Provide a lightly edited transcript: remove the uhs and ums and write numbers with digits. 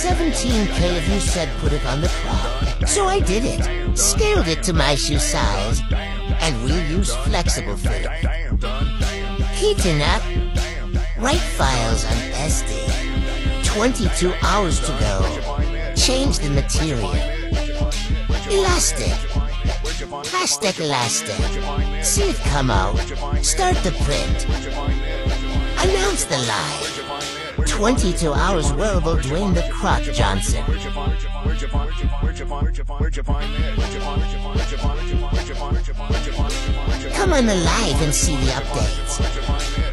17K of you said put it on the crop, so I did it. Scaled it to my shoe size, and we'll use flexible fit. Heating up. Write files on SD. 22 hours to go. Change the material. Elastic. Hashtag elastic. See it come out. Start the print. Announce the live. 22 hours wearable Dwayne the Croc Johnson. Come on the live and see the updates.